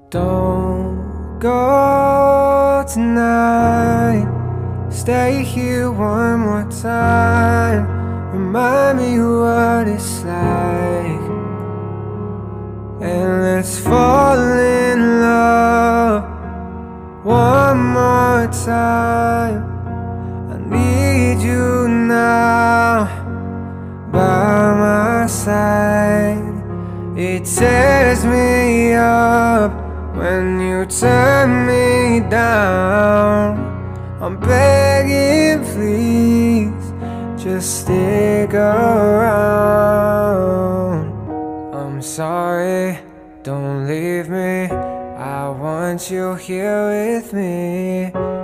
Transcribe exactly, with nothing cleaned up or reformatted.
Don't go tonight. Stay here one more time. Remind me what it's like, and let's fall in love one more time. I need you now by my side. It tears me up when you turn me down. I'm begging, please, just stick around. I'm sorry, don't leave me. I want you here with me.